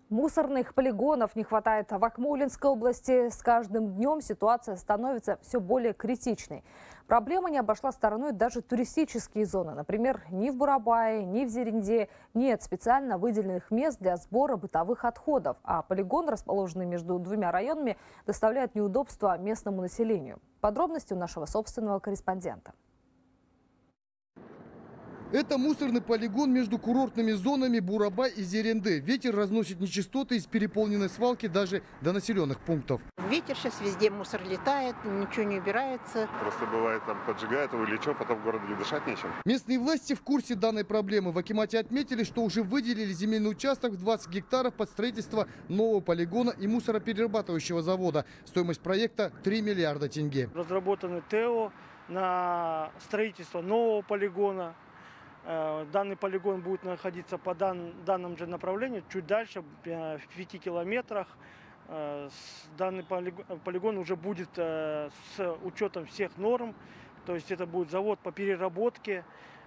Мусорных полигонов не хватает в Акмолинской области. С каждым днем ситуация становится все более критичной. Проблема не обошла стороной даже туристические зоны. Например, ни в Бурабае, ни в Зеренде нет специально выделенных мест для сбора бытовых отходов. А полигон, расположенный между двумя районами, доставляет неудобства местному населению. Подробности у нашего собственного корреспондента. Это мусорный полигон между курортными зонами Бурабай и Зеренде. Ветер разносит нечистоты из переполненной свалки даже до населенных пунктов. Ветер сейчас везде, мусор летает, ничего не убирается. Просто бывает, там поджигает его или что, потом в городе дышать нечем. Местные власти в курсе данной проблемы. В акимате отметили, что уже выделили земельный участок в 20 гектаров под строительство нового полигона и мусороперерабатывающего завода. Стоимость проекта 3 миллиарда тенге. Разработаны ТЭО на строительство нового полигона. Данный полигон будет находиться по данному же направлению, чуть дальше, в 5 километрах. Данный полигон уже будет с учетом всех норм, то есть это будет завод по переработке,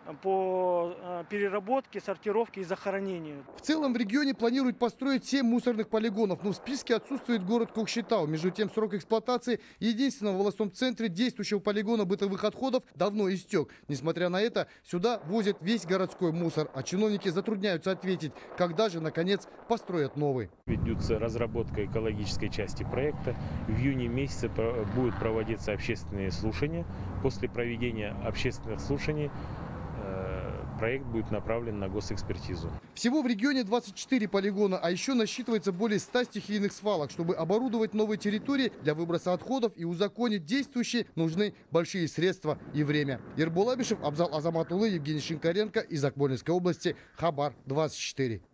сортировке и захоронению. В целом в регионе планируют построить 7 мусорных полигонов, но в списке отсутствует город Кокшетау. Между тем, срок эксплуатации единственного в областном центре действующего полигона бытовых отходов давно истек. Несмотря на это, сюда возят весь городской мусор, а чиновники затрудняются ответить, когда же, наконец, построят новый. Ведется разработка экологической части проекта. В июне месяце будут проводиться общественные слушания. После проведения общественных слушаний проект будет направлен на госэкспертизу. Всего в регионе 24 полигона, а еще насчитывается более 100 стихийных свалок. Чтобы оборудовать новые территории для выброса отходов и узаконить действующие, нужны большие средства и время. Ербол Абишев, Абзал Азаматуллы, Евгений Шинкаренко из Акмолинской области. Хабар 24.